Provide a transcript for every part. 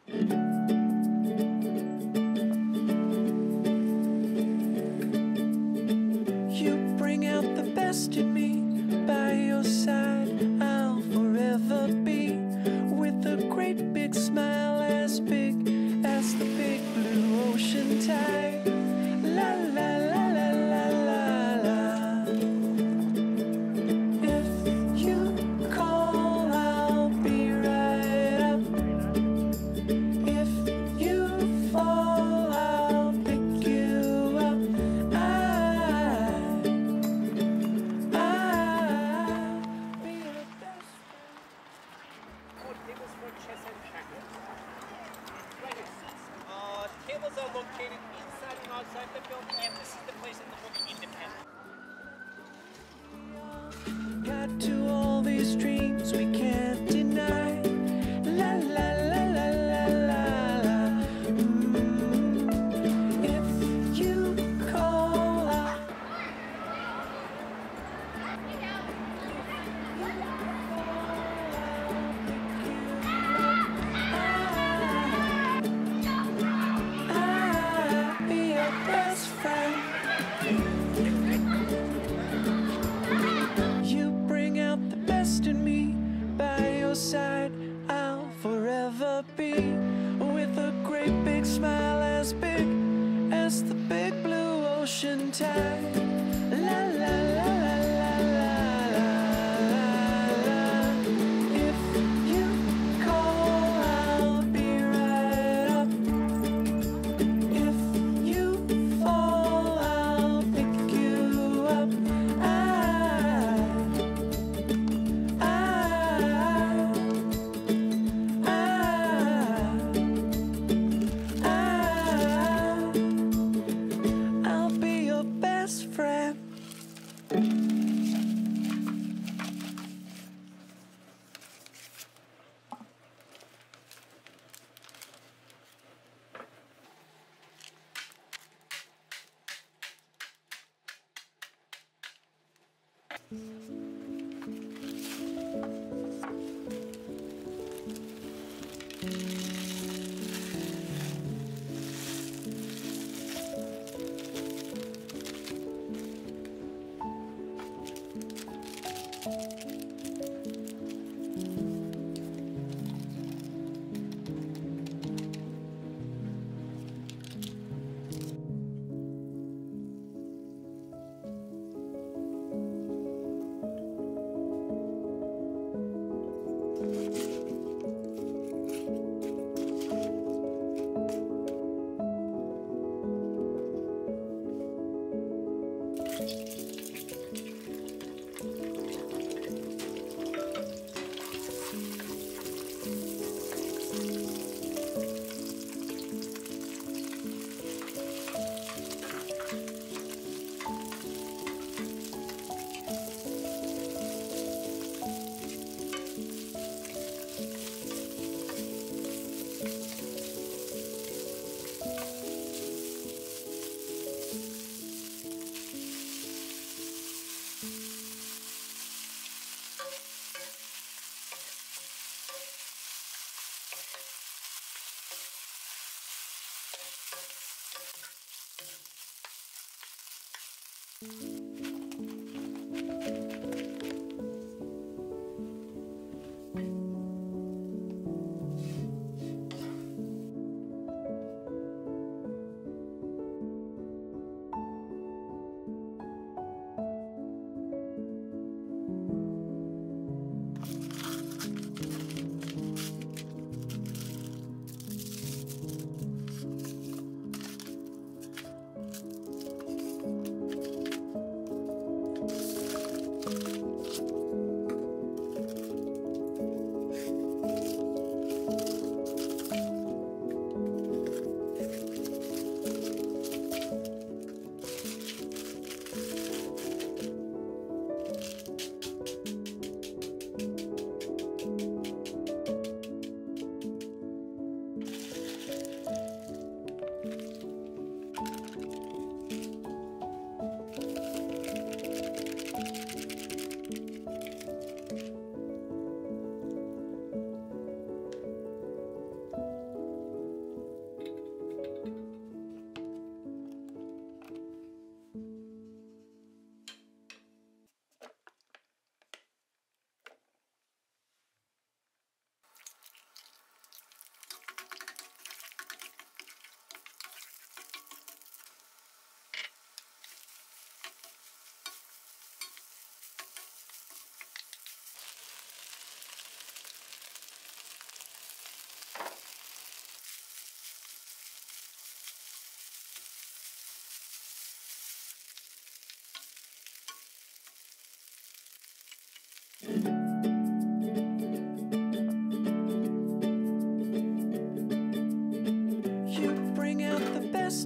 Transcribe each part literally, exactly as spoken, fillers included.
You bring out the best in me. By your side I'll forever be, with a great big smile as big as the big blue ocean tide. La la la la la la la. If you call I'll be right up. If you fall I'll pick you up. I, I'll be your best friend. Four tables for chess and checkers. Right here. Uh, tables are located inside and outside the building, and this is the place in the book independent. Got to all these dreams we can't deny. La la la la la la la. Mm. If you call out, I'll be your best friend. You bring out the best in me. By your side I'll forever be, with a great big smile as big as the big blue ocean tide. La la la la la la la la. If you call I'll be right up. If you fall I'll pick you up. I, I, I, I'll be your best friend.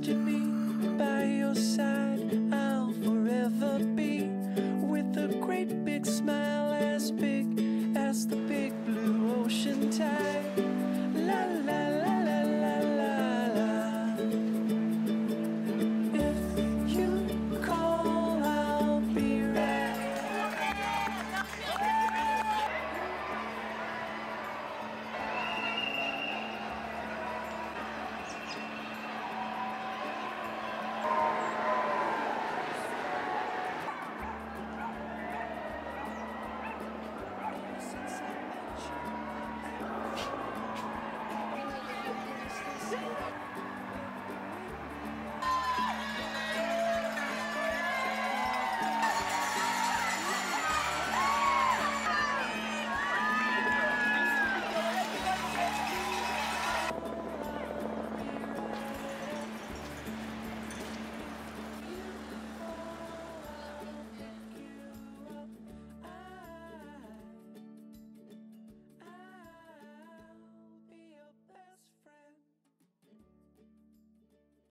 best in me. By your side, I'll forever be, with a great big smile as big as the big blue ocean tide.